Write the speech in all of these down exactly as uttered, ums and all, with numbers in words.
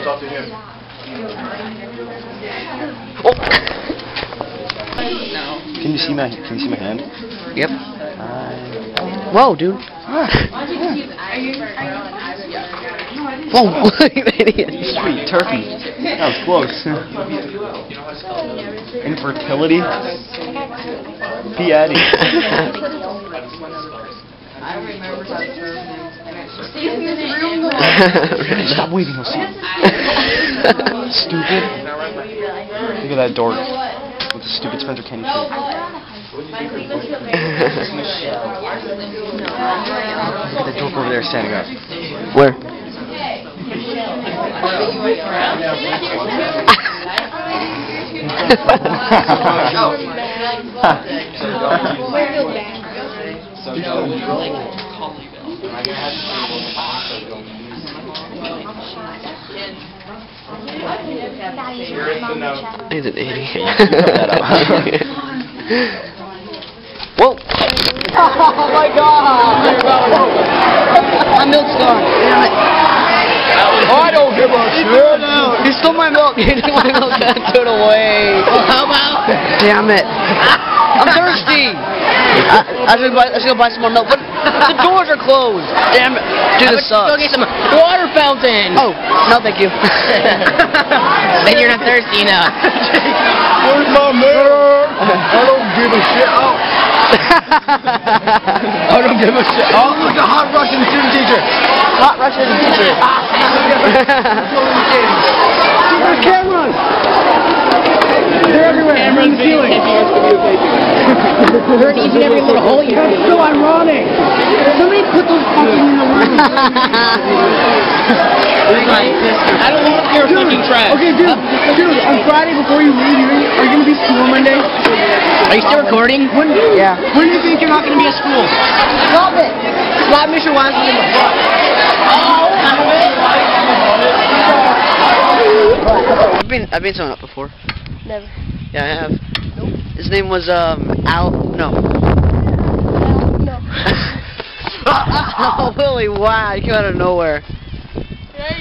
talk to him. Oh. Can you see my Can you see my hand? Yep. Uh, Whoa, dude. Whoa, you idiot. Sweet turkey. That was close. Infertility. P. Addy. Stop waving, I'll see you. Stupid. Look at that dork. With the stupid Spencer Kenny shit. Look at that dork over there standing up. Where? He's an idiot. Whoa! Oh my god! My milk's gone. Damn it. I don't give a shit. You stole my milk. You took my milk. Throw it away. How about? Damn it. I'm thirsty. I, I should buy. I should go buy some more milk, but the doors are closed. Damn it. Dude, this sucks. Go get some water fountain. Oh, no, thank you. Then you're not thirsty enough. Where's my milk? I don't give a shit. Oh. I don't give a shit. Oh, look, a hot Russian student teacher. Hot Russian teacher. There's cameras. They're everywhere. Cameras in the ceiling. They're in each and every little hole you have. That's so ironic. Somebody put those fucking in the room. I don't want your fucking trash. Okay, dude, dude, on Friday before you leave, are you, are you going to be at school Monday? Are you still recording? When, Yeah. When do you think you're not going to be at school? Stop it. Slap Mister Weinstein in the butt. I've been I've been someone up before. Never. Yeah, I have. Nope. His name was um Al. No. No. Oh, Willie! Wow, you came out of nowhere. Hey.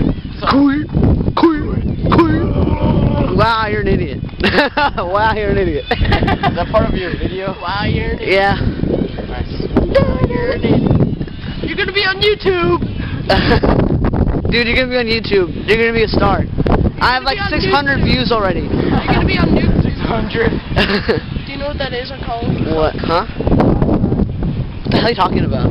Wow, you're an idiot. Wow, you're an idiot. Is that part of your video? Wow, you're an idiot. Yeah. Nice. You're an idiot. You're gonna be on YouTube. Dude, you're gonna be on YouTube. You're gonna be a star. I have like six hundred views already. You're gonna be on YouTube. six hundred. Do you know what that is on college? What? Huh? What the hell are you talking about?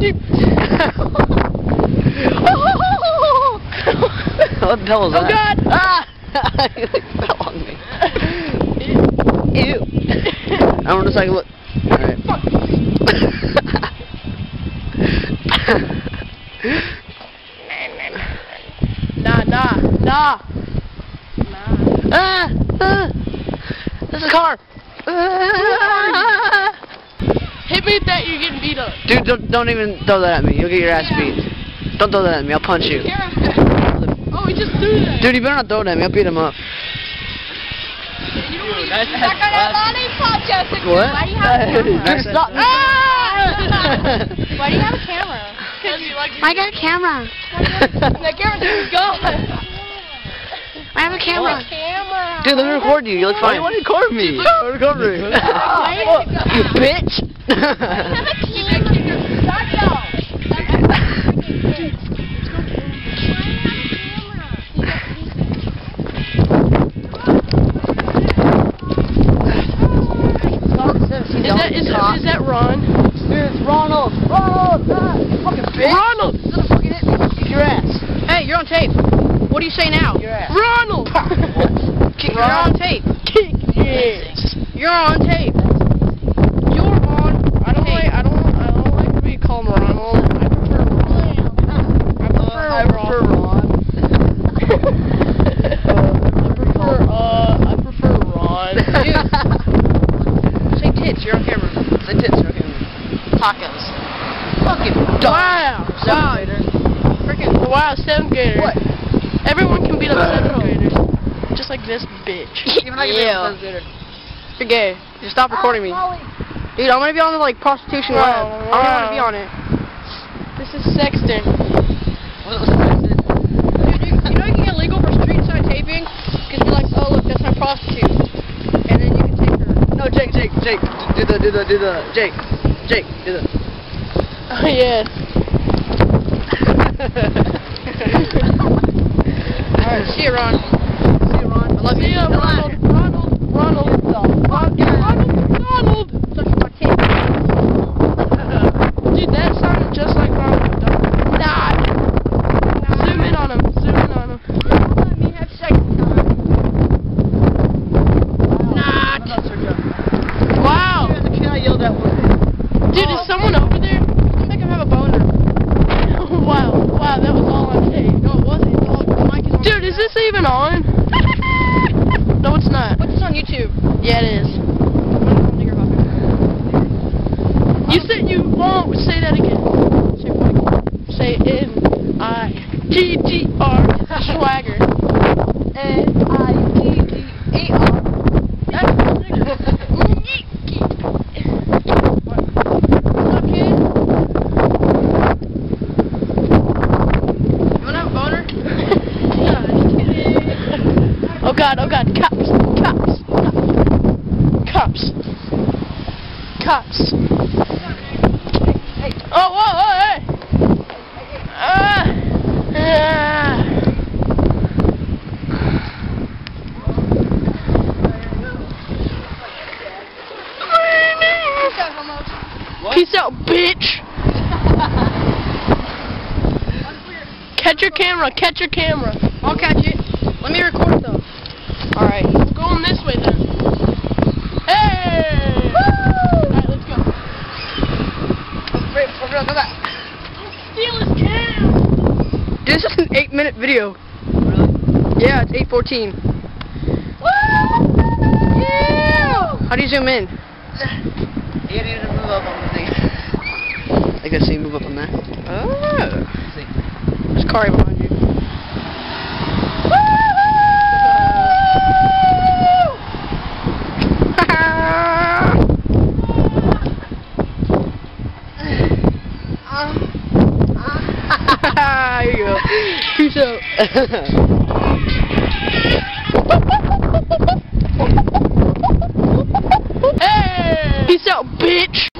What the hell was Oh that? God! Ah! You fell on me. Ew. I want to take a look. Alright. Nah, nah, nah. Ah! Ah! There's a car! Ah! Hit me with that, you're getting beat up. Dude, don't, don't even throw that at me. You'll get your ass beat. Don't throw that at me. I'll punch you. Oh, he just threw that. Dude, you better not throw it at me. I'll beat him up. That's lollipop, Jessica. What? Why do you have a camera? Dude, stop. Ah! Why do you have a camera? Because you like. I got a camera. The camera's gone. I have a camera. Oh, camera. Dude, let me record you. You look fine. Why do you want to record me? Record me. Why You bitch. I have a camera. Stop Is that, is, that, is that Ron? Dude, it's Ronald. Ronald! Ah, you fucking bitch. Ronald! Son of a fucking hit. Kick your ass. Hey, you're on tape. What do you say now? Kick your ass. Ronald! You're on tape. Kick yes. You're on tape. You're on. I don't Hey. like. I don't. I don't like to be called Ronald. I prefer Ron. I prefer I prefer Ron. I prefer. Uh. I prefer Ron. Dude. Say tits. You're on camera. Say tits. You're okay. Tacos. Fucking Wow. Wow. Freaking. Wow. Seventh grader. What? Everyone can beat up seventh graders. Just like this bitch. Even I can Yeah. be a seventh grader. You're gay. Just stop recording me. Dude, I'm gonna be on the like prostitution Wow, web. I don't want to be wow. on it. This is Sexton. What was that? Dude, you, you know you can get the, do the, Jake, Jake, do the. Oh, yeah. Alright, see you, Ron. See you, Ron. I love See you. ya, Ronald, Ronald, Ronald, Ronald, Ronald McDonald. Dude, that sounded just like Ronald McDonald. Nah. Zoom in on him. Zoom in on him. Wow. Dude, is someone over there? Don't make him have a boner. Wow. Wow, that was all on tape. No, it wasn't. It's all, the mic is on. Dude, is this even on? No, it's not. Put this on YouTube. Yeah, it is. You said you won't say that again. Say N I G G R swagger. N I G G E R. What's up, kid? You wanna have a boner? Oh god, oh god, cops, cops, cops, cops. Oh, whoa, whoa, hey! Ah, ah. Peace out, bitch! Catch your camera, catch your camera. I'll catch it. Let me record it, though. Alright, we're going this way then. Hey! Alright, let's go. Wait, for real, go back. Steal his cam! Dude, this is an eight minute video. Really? Yeah, it's eight fourteen. Yeah! How do you zoom in? You need to move up on the thing. I guess you move up on that. Oh. See. There's a car right behind you. There you go. Peace out. Hey! Peace out, bitch!